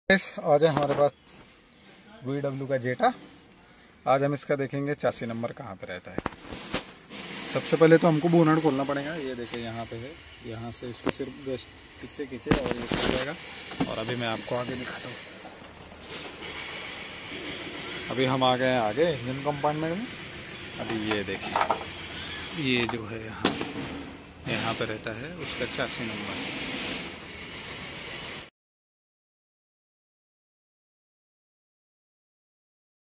आज है हमारे पास VW का जेटा। आज हम इसका देखेंगे 84 नंबर कहाँ पे रहता है। सबसे पहले तो हमको बोनट खोलना पड़ेगा। ये देखिए यहाँ पे है, यहाँ से इसको सिर्फ जस्ट पीछे खींचे और ये खुल जाएगा। और अभी मैं आपको आगे दिखाता हूँ। अभी हम आ गए हैं आगे इंजन कंपार्टमेंट में। अभी ये देखिए, ये जो है यहाँ पे रहता है उसका 84 नंबर।